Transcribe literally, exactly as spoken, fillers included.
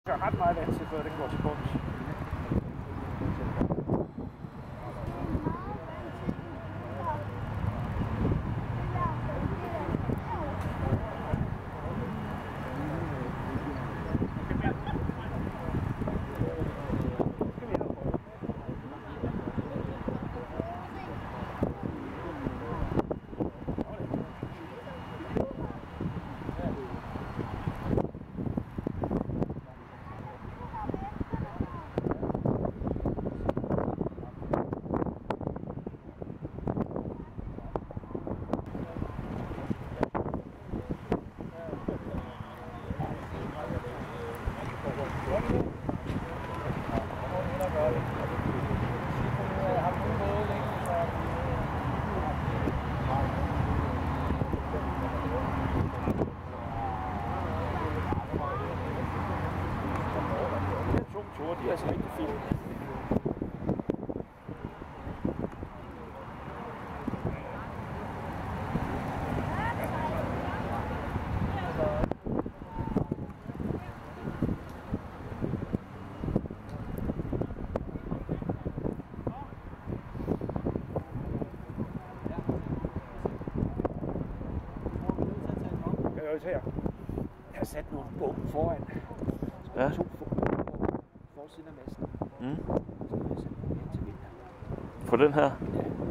Der er ret meget vand til, før den går til bunds. De er altså rigtig fine. Her. Jeg har sat nogle bunker foran. Ja. To forsiden af masten. Mm. Så kan jeg sætte nogle ind til vinter. På den her? Ja.